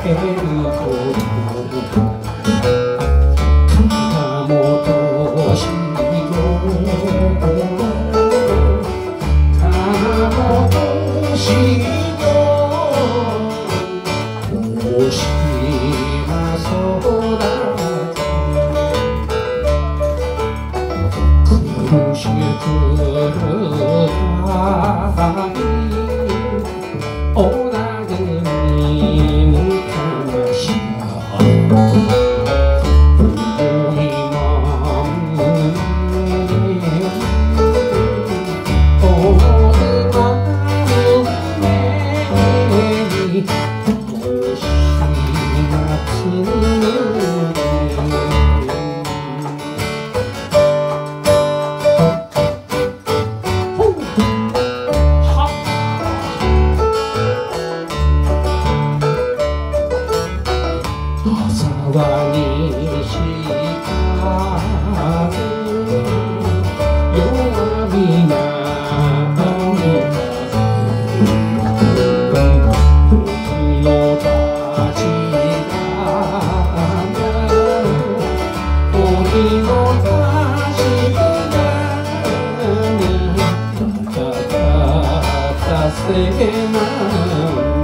ること鎌本し大島育ち苦しくるたびおなぐにむかまし思いまんねおでま胸に沢にしか弱みな僕の立ち鬼の確かに戦ったせな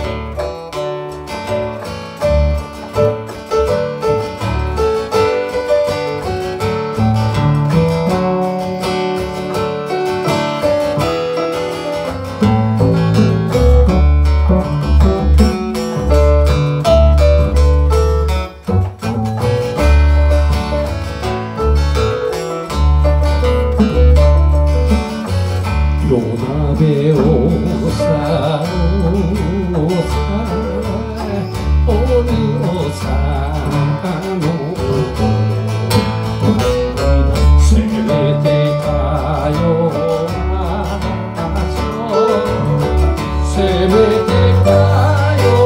夜鍋をさおさおるさのせめてかよせめてかよ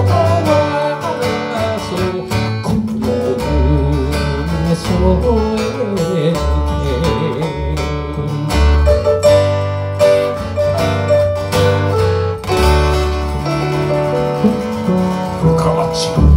この胸添えて深町